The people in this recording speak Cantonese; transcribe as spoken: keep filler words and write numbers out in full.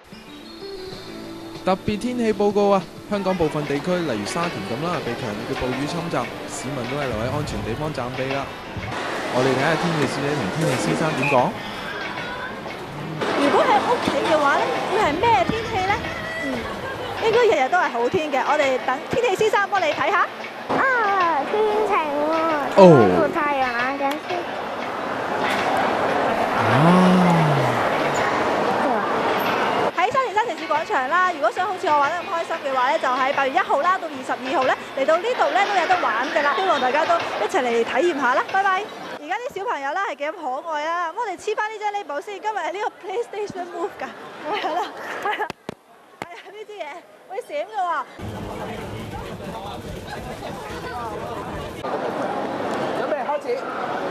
特別天氣報告啊！香港部分地區，例如沙田咁啦，被強烈嘅暴雨侵襲，市民都係留喺安全地方暫避啦。我哋睇下天氣小姐同天氣先生點講。 如果喺屋企嘅話咧，會係咩天氣咧？嗯，應該日日都係好天嘅。我哋等天氣先生幫你睇下。 啊，天晴喎， 哦有太陽啊，陣先。 喺沙田新城市廣場啦，如果想好似我玩得咁開心嘅話咧，就喺八月一號啦到二十二號咧嚟到呢度咧都有得玩㗎啦。希望大家都一齊嚟體驗下啦。拜拜。而家啲小朋友咧係幾咁可愛啊！咁我哋黐翻呢張 label 先，今日係呢個 PlayStation Move 㗎，係啦，係啊，係啊，呢支嘢會閃㗎喎。 準備開始。